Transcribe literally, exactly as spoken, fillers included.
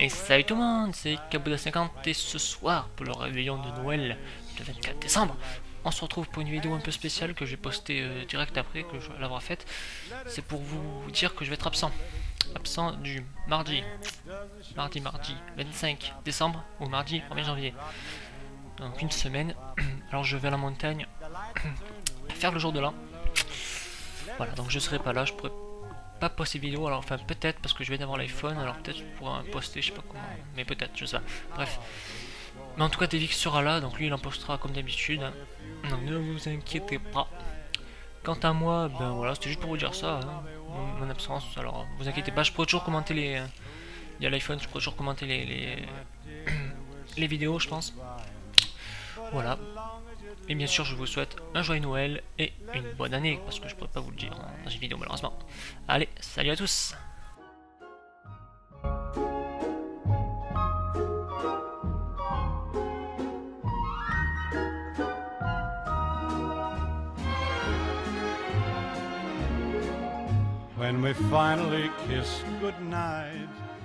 Et salut tout le monde, c'est Kabouda cinquante et ce soir, pour le réveillon de Noël, le vingt-quatre décembre, on se retrouve pour une vidéo un peu spéciale que j'ai postée euh, direct après que je vais l'avoir faite. C'est pour vous dire que je vais être absent. Absent du mardi, mardi, mardi vingt-cinq décembre au mardi premier janvier. Donc une semaine. Alors je vais à la montagne faire le jour de l'an. Voilà, donc je serai pas là, je pourrais pas poster vidéo, alors enfin peut-être parce que je viens d'avoir l'iPhone, alors peut-être je pourrais poster, je sais pas comment, mais peut-être, je sais pas, bref. Mais en tout cas Devix sera là, donc lui il en postera comme d'habitude, donc ne vous inquiétez pas. Quant à moi, ben voilà, c'était juste pour vous dire ça, hein, mon, mon absence, alors vous inquiétez pas, je pourrais toujours commenter les... Il y a l'iPhone, je pourrais toujours commenter les, les, les vidéos je pense. Voilà. Et bien sûr, je vous souhaite un joyeux Noël et une bonne année, parce que je pourrais pas vous le dire dans une vidéo malheureusement. Allez, salut à tous! When we finally kiss goodnight,